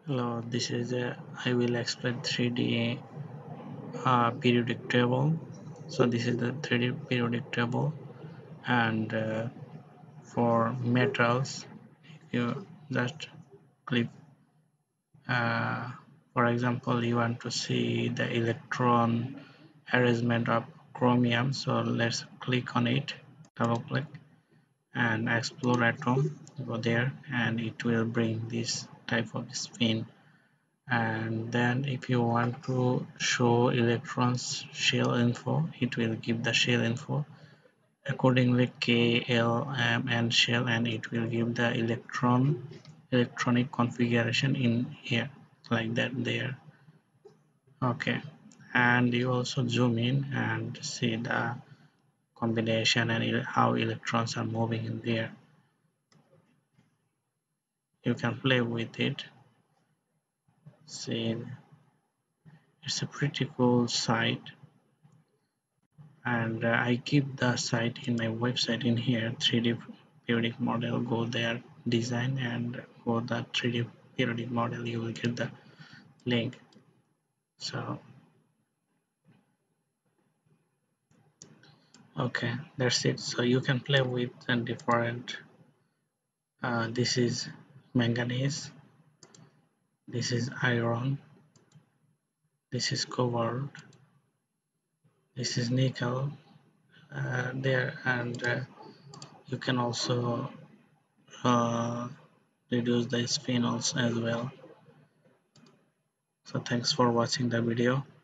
Hello, this is I will explain 3D periodic table. So this is the 3D periodic table, and for metals, you just click. Uh, for example, you want to see the electron arrangement of chromium. So let's click on it. Double click and explore atom. Go there, and it will bring this type of spin. And then if you want to show electrons shell info, it will give the shell info accordingly K, L, M, and shell, and it will give the electronic configuration in here like that there. Okay, and you also zoom in and see the combination and how electrons are moving in there. You can play with it. See, it's a pretty cool site, and I keep the site in my website in here. 3D periodic model, go there, design, and go the 3D periodic model, you will get the link. So okay, that's it. So you can play with different this is manganese, this is iron, this is cobalt, this is nickel there, and you can also uh, reduce the spin also as well. So thanks for watching the video.